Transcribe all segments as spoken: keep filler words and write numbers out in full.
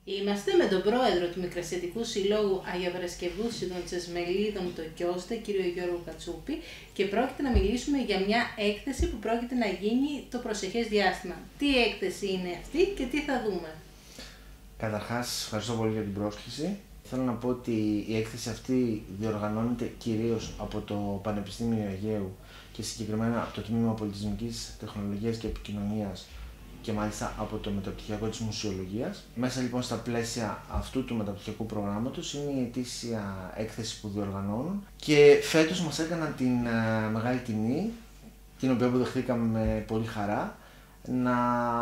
Είμαστε με τον πρόεδρο του Μικρασιατικού Συλλόγου Αγιαπαρασκευού Σιδών Τσεσμελίδων, το Κιώστε, κύριο Γιώργο Κατσούπη, και πρόκειται να μιλήσουμε για μια έκθεση που πρόκειται να γίνει το προσεχές διάστημα. Τι έκθεση είναι αυτή και τι θα δούμε? Καταρχάς, ευχαριστώ πολύ για την πρόσκληση. Θέλω να πω ότι η έκθεση αυτή διοργανώνεται κυρίως από το Πανεπιστήμιο Αιγαίου και συγκεκριμένα από το Τμήμα Πολιτισμικής Τεχνολογίας και Επικοινωνίας και μάλιστα από το Μεταπτυχιακό της Μουσιολογίας. Μέσα λοιπόν στα πλαίσια αυτού του μεταπτυχιακού προγράμματος είναι η ετήσια έκθεση που διοργανώνουν και φέτος μας έκαναν την uh, μεγάλη τιμή, την οποία αποδεχτήκαμε με πολύ χαρά, να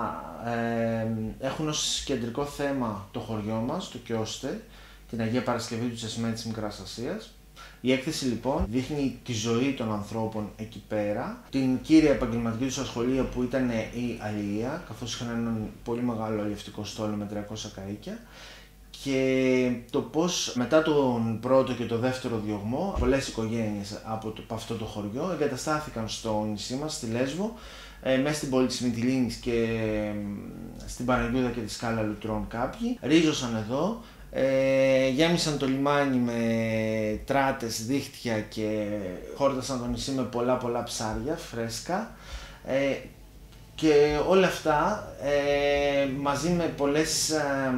ε, έχουν ως κεντρικό θέμα το χωριό μας, το Κιώστε, την Αγία Παρασκευή του Τσεσμέ της Μικράς Ασίας. Η έκθεση λοιπόν δείχνει τη ζωή των ανθρώπων εκεί πέρα, την κύρια επαγγελματική τους ασχολία που ήταν η αλληλεία, καθώς είχαν έναν πολύ μεγάλο αλλιευτικό στόλο με τριακόσια καΐκια, και το πώς μετά τον πρώτο και το δεύτερο διωγμό πολλές οικογένειες από, το, από αυτό το χωριό εγκαταστάθηκαν στο νησί μας, στη Λέσβο, ε, μέσα στην πόλη της Μυτιλήνης και ε, στην Παναγιούδα και τη Σκάλα Λουτρών κάποιοι, ρίζωσαν εδώ. Ε, γέμισαν το λιμάνι με τράτες, δίχτυα και χόρτασαν το νησί με πολλά πολλά ψάρια φρέσκα, ε, και όλα αυτά ε, μαζί με πολλές ε,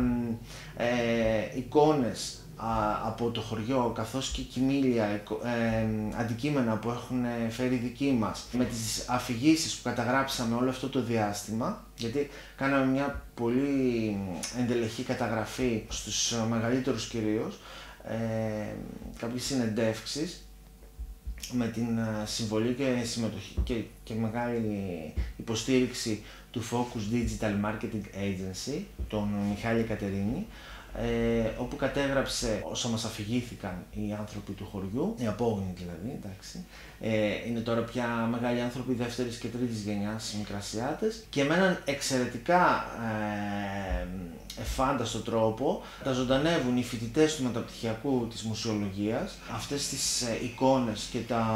ε, εικόνες α, από το χωριό, καθώς και κοιμήλια, ε, αντικείμενα που έχουν φέρει δικοί μας, με τις αφηγήσεις που καταγράψαμε όλο αυτό το διάστημα, γιατί κάναμε μια πολύ εντελεχή καταγραφή στους μεγαλύτερους κυρίως, ε, κάποιες συνεντεύξεις με την συμβολή και συμμετοχή και, και μεγάλη υποστήριξη του Focus Digital Marketing Agency, τον Μιχάλη Κατερίνη, ε, όπου κατέγραψε όσα μας αφηγήθηκαν οι άνθρωποι του χωριού, οι απόγονοι δηλαδή, εντάξει. Ε, είναι τώρα πια μεγάλοι άνθρωποι δεύτερης και τρίτης γενιάς Μικρασιάτες, και με έναν εξαιρετικά ε, εφάνταστο τρόπο τα ζωντανεύουν οι φοιτητές του Μεταπτυχιακού της Μουσιολογίας, αυτές τις ε, εικόνες και τα,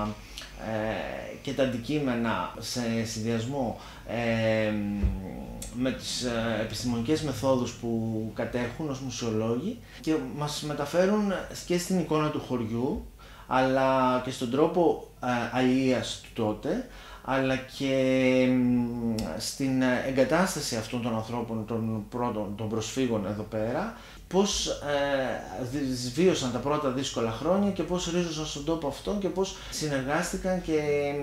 ε, και τα αντικείμενα σε συνδυασμό ε, με τις ε, επιστημονικές μεθόδους που κατέχουν ως μουσιολόγοι, και μας μεταφέρουν και στην εικόνα του χωριού, αλλά και στον τρόπο ε, αλληλείας του τότε, αλλά και στην εγκατάσταση αυτών των ανθρώπων, των πρώτων, των προσφύγων εδώ πέρα, πώς ε, βίωσαν τα πρώτα δύσκολα χρόνια και πώς ρίζωσαν στον τόπο αυτόν και πώς συνεργάστηκαν και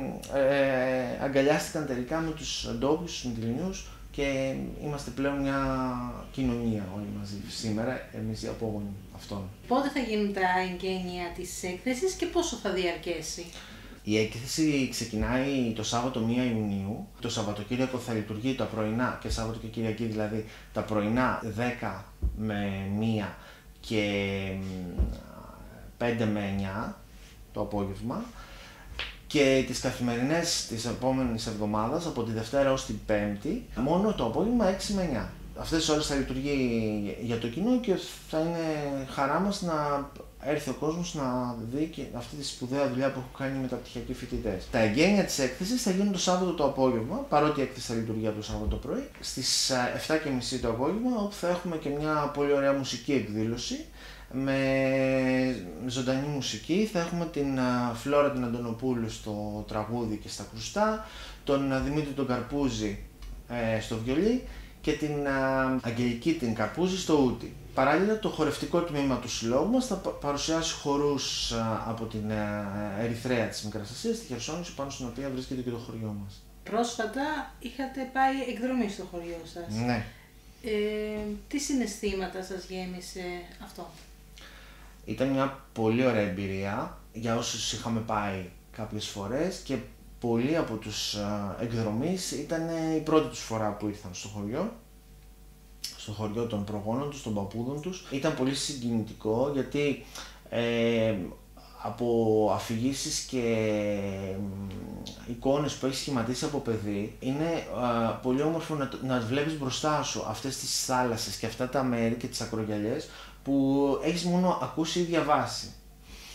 ε, αγκαλιάστηκαν τελικά με τους ντόπιους, τους Μυτιληνιούς, και είμαστε πλέον μια κοινωνία όλοι μαζί σήμερα, εμείς οι απόγονοι αυτών. Πότε θα γίνουν τα εγγένεια της έκθεσης και πόσο θα διαρκέσει? Η έκθεση ξεκινάει το Σάββατο πρώτη Ιουνίου. Το Σαββατοκύριακο θα λειτουργεί τα πρωινά, και Σάββατο και Κυριακή δηλαδή, τα πρωινά δέκα με μία και πέντε με εννιά το απόγευμα, και τις καθημερινές της επόμενης εβδομάδας, από τη Δευτέρα ως την Πέμπτη, μόνο το απόγευμα έξι με εννιά. Αυτές τις ώρες θα λειτουργεί για το κοινό και θα είναι χαρά μας να έρθει ο κόσμος να δει και αυτή τη σπουδαία δουλειά που έχουν κάνει οι μεταπτυχιακοί φοιτητές. Τα εγγένεια της έκθεσης θα γίνουν το Σάββατο το απόγευμα, παρότι η έκθεση θα λειτουργεί από το Σάββατο το πρωί, στις εφτά και μισή το απόγευμα, όπου θα έχουμε και μια πολύ ωραία μουσική εκδήλωση με ζωντανή μουσική. Θα έχουμε την Φλόρα την Αντωνοπούλου στο τραγούδι και στα κρουστά, τον Δημήτρη τον Καρπούζη ε, στο βιολί και την α, Αγγελική την Καρπούζη στο ούτι. Παράλληλα, το χορευτικό τμήμα του συλλόγου μας θα παρουσιάσει χορούς α, από την α, Ερυθρέα της Μικράς Ασίας, τη Χερσόνησο, πάνω στην οποία βρίσκεται και το χωριό μας. Πρόσφατα είχατε πάει εκδρομή στο χωριό σας. Ναι. Ε, τι συναισθήματα σας γέμισε αυτό? Ήταν μια πολύ ωραία εμπειρία για όσους είχαμε πάει κάποιες φορές, και πολλοί από τους εκδρομείς ήταν η πρώτη τους φορά που ήρθαν στο χωριό, στο χωριό των προγόνων τους, των παππούδων τους. Ήταν πολύ συγκινητικό, γιατί ε, από αφηγήσεις και εικόνες που έχει σχηματίσει από παιδί, είναι ε, πολύ όμορφο να, να βλέπεις μπροστά σου αυτές τις θάλασσες και αυτά τα μέρη και τις ακρογιαλιές που έχεις μόνο ακούσει ή διαβάσει.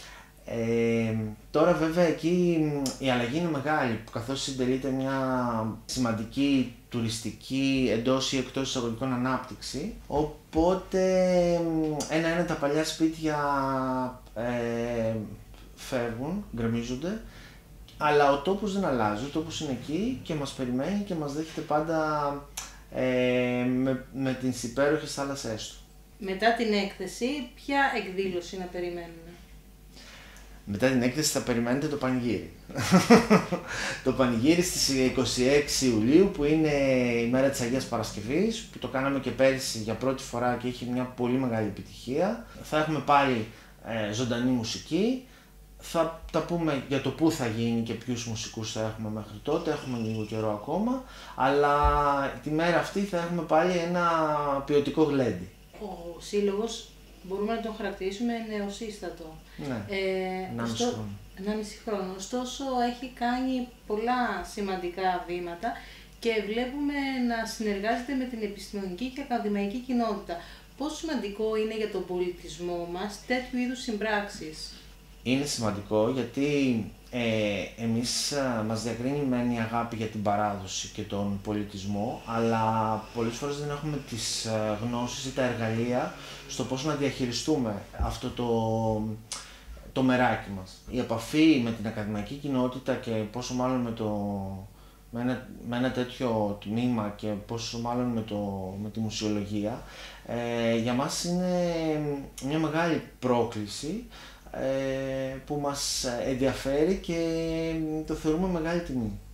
Ε, τώρα βέβαια εκεί η αλλαγή είναι μεγάλη, καθώς συντελείται μια σημαντική τουριστική εντός ή εκτός εισαγωγικών ανάπτυξη, οπότε ένα-ένα τα παλιά σπίτια ε, φεύγουν, γκρεμίζονται, αλλά ο τόπος δεν αλλάζει, ο τόπος είναι εκεί και μας περιμένει και μας δέχεται πάντα ε, με, με τις υπέροχες θάλασσές του. Μετά την έκθεση, ποια εκδήλωση να περιμένουμε? Μετά την έκθεση θα περιμένετε το πανηγύρι. Το πανηγύρι στις είκοσι έξι Ιουλίου, που είναι η μέρα της Αγίας Παρασκευής, που το κάναμε και πέρυσι για πρώτη φορά και έχει μια πολύ μεγάλη επιτυχία. Θα έχουμε πάλι ε, ζωντανή μουσική. Θα τα πούμε για το πού θα γίνει και ποιους μουσικούς θα έχουμε μέχρι τότε, έχουμε λίγο καιρό ακόμα, αλλά τη μέρα αυτή θα έχουμε πάλι ένα ποιοτικό γλέντι. Ο σύλλογος μπορούμε να τον χαρακτηρίσουμε νεοσύστατο. Ναι, ε, ενάμιση στο... χρόνο. ενάμιση χρόνο. Ωστόσο έχει κάνει πολλά σημαντικά βήματα και βλέπουμε να συνεργάζεται με την επιστημονική και ακαδημαϊκή κοινότητα. Πόσο σημαντικό είναι για τον πολιτισμό μας τέτοιου είδους συμπράξεις? Είναι σημαντικό γιατί ε, εμείς α, μας διακρίνει μεν η αγάπη για την παράδοση και τον πολιτισμό, αλλά πολλές φορές δεν έχουμε τις α, γνώσεις ή τα εργαλεία στο πώς να διαχειριστούμε αυτό το, το μεράκι μας. Η επαφή με την ακαδημαϊκή κοινότητα και πόσο μάλλον με, το, με, ένα, με ένα τέτοιο τμήμα και πόσο μάλλον με, το, με τη μουσιολογία, ε, για μας είναι μια μεγάλη πρόκληση που μας ενδιαφέρει και το θεωρούμε μεγάλη τιμή.